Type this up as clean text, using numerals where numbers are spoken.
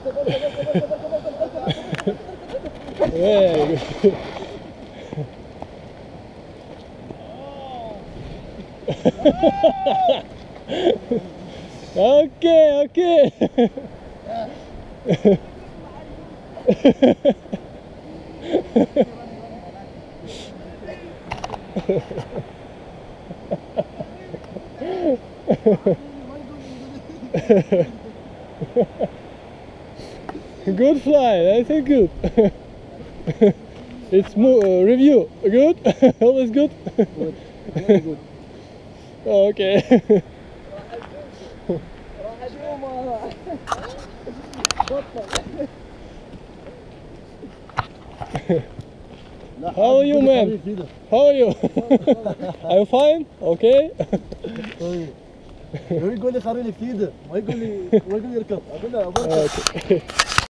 Very good. Okay, okay. Good fly, I think good. It's review, good? Always good? Good, very good. Okay. How are you, man? How are you? I'm fine. Okay. يقول لي خليني في ايده ما يقول لي يركض اقول له